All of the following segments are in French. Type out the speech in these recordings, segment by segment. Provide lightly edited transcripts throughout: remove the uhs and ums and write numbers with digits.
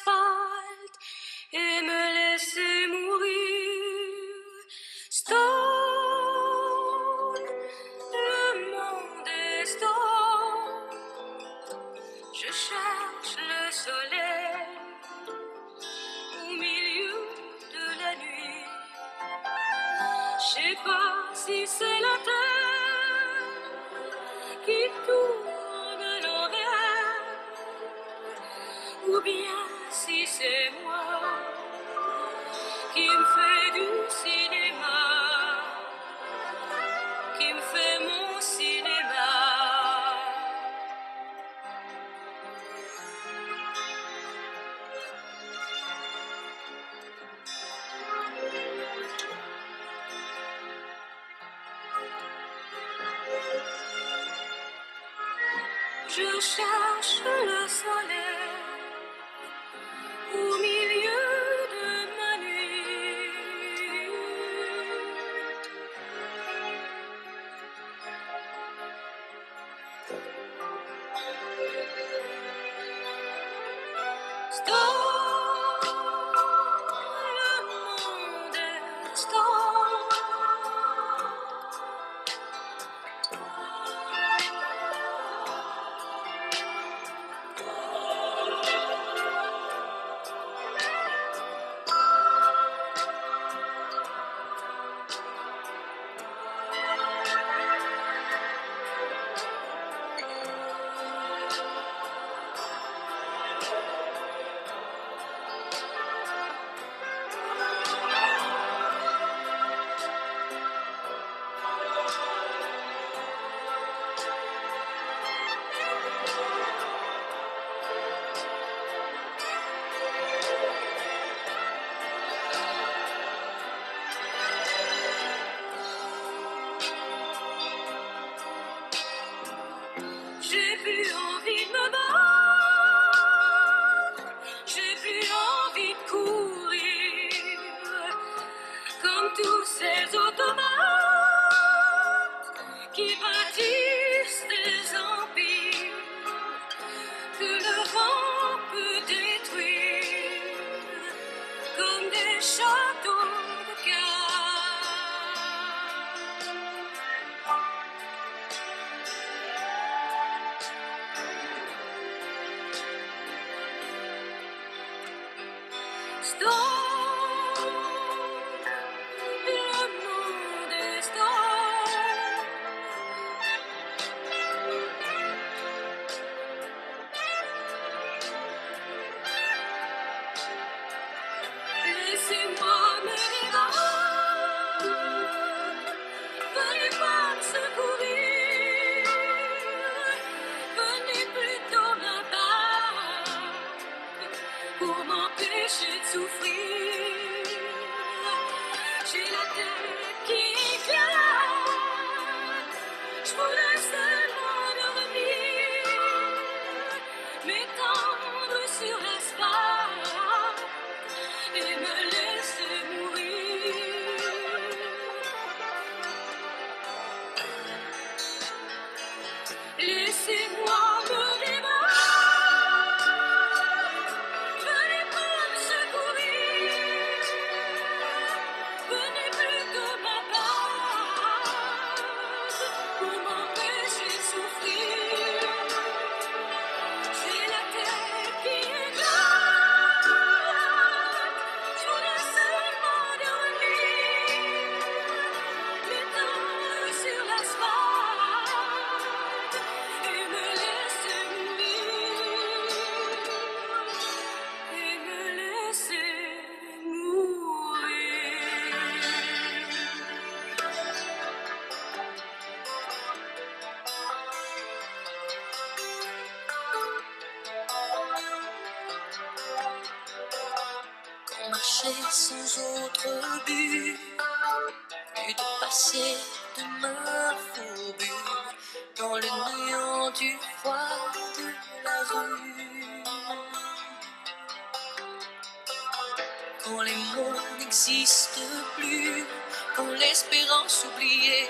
l'asphalte et me laisser mourir. Stone, le monde est stone. Je cherche le soleil au milieu de la nuit. Je sais pas si c'est la terre qui tourne à l'envers ou bien si c'est moi qui me fais du cinéma, qui me fait mon cinéma. Je cherche le soleil au milieu de ma nuit. Stone, le monde est stone. J'ai plus envie de me battre, j'ai plus envie de courir, comme tous ces automates qui bâtissent des empires que le vent peut détruire, comme des châteaux de cartes. Stone, le monde est stone. Laissez-moi me débattre, venez pas me secourir, venez plutôt m'abattre pour m'empêcher de souffrir. J'ai la tête qui éclate, je voudrais seulement dormir, m'étendre sur l'asphalte et me laisser mourir. Laissez-moi me débattre, venez pas me secourir, venez plutôt m'abattre pour m'empêcher de souffrir. J'ai la tête qui éclate, je voudrais seulement dormir, m'étendre sur l'asphalte et me laisser mourir, et me laisser mourir. Qu'on marchait sans autre but que de passer de main fourbue dans le néant du froid de la rue. Quand les mots n'existent plus, quand l'espérance oubliée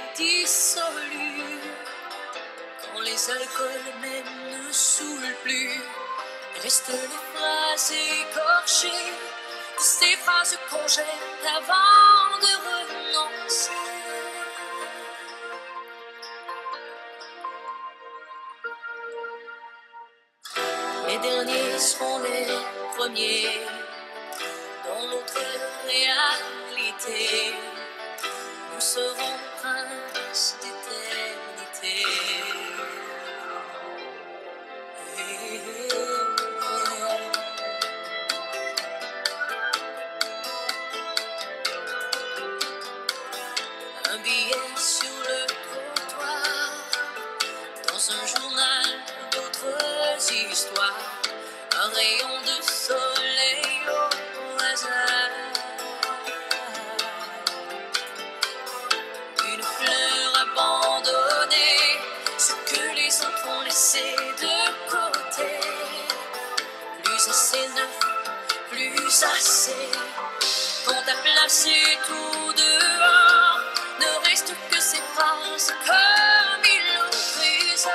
dissolue, quand les alcools même ne saoulent plus, Restent les phrases écorchées, ces phrases qu'on jette avant de renoncer. Les derniers seront les premiers dans notre réalité. Nous serons princes d'éternité. Un billet sur le trottoir, dans un journal d'autres histoires, un rayon de soleil au hasard, une fleur abandonnée, ce que les autres ont laissé de côté, plus assez neuf, plus assez, quand t'as placé tout dehors, ne reste que ces phrases comme ils l'ont trésor.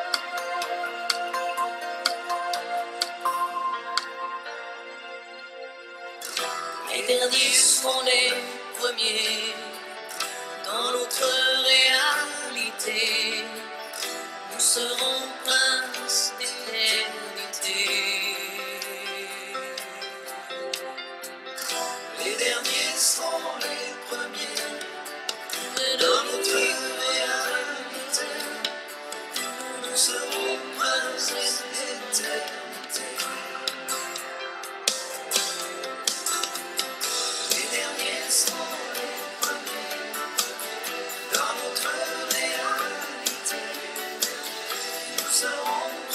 Les derniers seront les premiers dans notre réalité. Nous serons princes d'éternité. Les derniers seront les premiers dans notre réalité. Nous serons princes d'éternité. Les derniers seront les premiers dans notre réalité. Nous serons